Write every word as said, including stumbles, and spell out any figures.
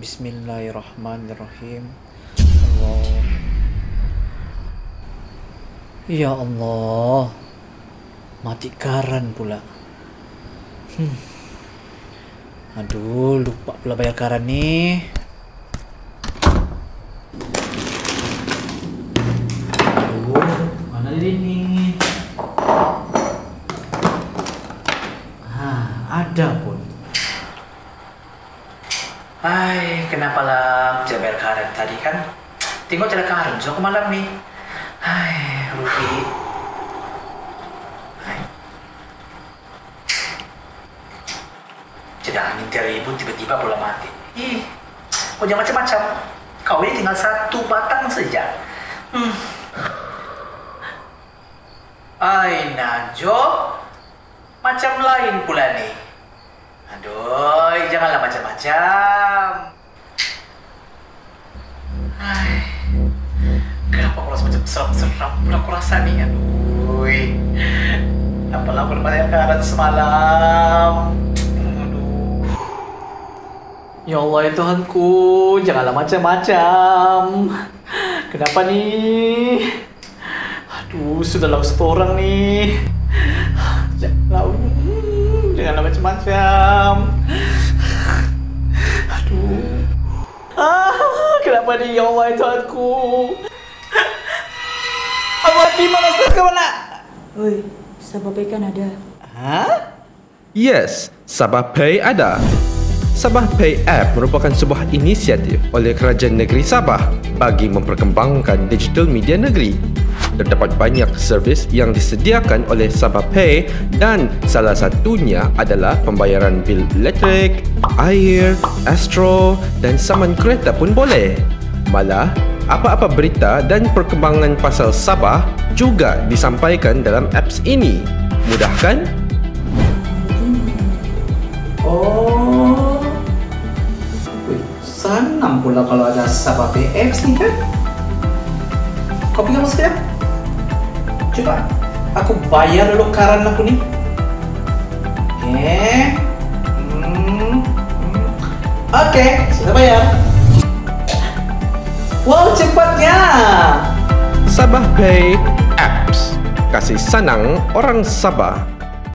Bismillahirrahmanirrahim. Allah. Ya Allah. Mati karan pula. Hmm. Aduh, lupa pula bayar karan nih. Aduh, mana ini? Ah, ada pun. Hai, kenapa lah bisa bayar karan tadi kan? Tengok cara karan, so ke malam nih. Hai, rugi. Hai. Cedah angin teribut tiba-tiba pula mati. Ih, kok jangan macam-macam. Kau ini tinggal satu batang saja. Hmm. Ai, Najo. Macam lain pula nih. Aduh, janganlah macam-macam. Hai. Kenapa aku rasa macam seram-seram pula aku rasa nih? Aduh. Apalah aku dapat karan semalam. Aduh. Ya Allah ya Tuhanku, janganlah macam-macam. Kenapa nih? Aduh, sudahlah satu orang nih. Janganlah, janganlah macam-macam. Aduh. Ah, kenapa nih ya Allah ya Tuhanku? Apa di mana ke mana? Oi, Sabah Pay kan ada. Hah? Yes, Sabah Pay ada. Sabah Pay App merupakan sebuah inisiatif oleh Kerajaan Negeri Sabah bagi memperkembangkan digital media negeri. Terdapat banyak servis yang disediakan oleh Sabah Pay dan salah satunya adalah pembayaran bil elektrik, air, astro dan saman kereta pun boleh. Malah, apa-apa berita dan perkembangan pasal Sabah juga disampaikan dalam apps ini. Mudah kan? Oh. Wih, senang pula kalau ada Sabah Pay apps nih kan? Kau pegang sekejap? Coba aku bayar dulu karan aku nih. Oke. Hmm. Hmm. Oke, sudah bayar. Wow, cepatnya. Sabah Pay Apps. Kasih senang orang Sabah.